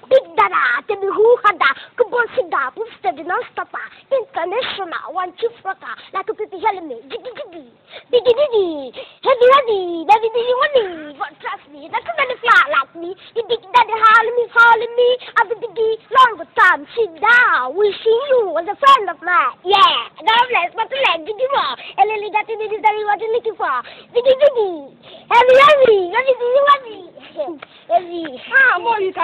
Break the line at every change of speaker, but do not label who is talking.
Big Dada, Tebi Hada, Kubosida, Booster the Non-Stopper, International, one chief rocker, like a pretty helmet, Diggy, heavy, Daddy, but trust me, that's a very flat like me. You Big Daddy hollering me, I've been diggy, longer time, sit down, wishing you was a friend of mine. Yeah, God bless, but the leg, Diggy more, and Lily got in the very what you're looking for. Diggy, heavy, heavy, heavy.
Ah, boy, you